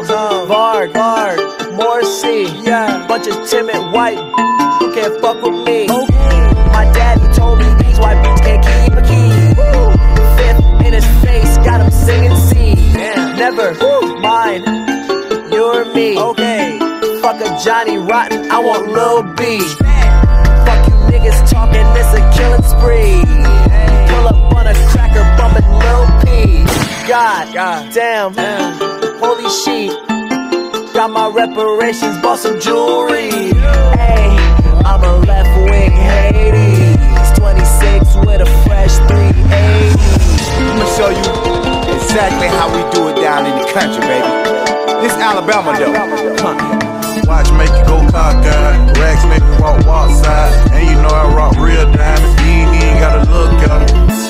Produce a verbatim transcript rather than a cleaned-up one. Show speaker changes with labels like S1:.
S1: Tom, Varg, Varg, Morrissey, yeah. Bunch of timid white who can't fuck with me. My daddy told me these white bitches can't keep a key. Fifth in his face, got him singing C. Never mind, you're me. Okay. Fuck a Johnny Rotten, I want Lil B. Fuck you niggas talking, this a killing spree. Pull up on a cracker, bumpin' Lil P. God, God damn, damn, holy shit. Got my reparations, bought some jewelry. Hey, I'm a left wing Hades, twenty-six with a fresh three eighty.
S2: I'ma show you exactly how we do it down in the country, baby. This Alabama though. Huh.
S3: Watch make you go cockeyed, racks make me walk walk side, and you know I rock real diamonds. You ain't, you ain't gotta look at them.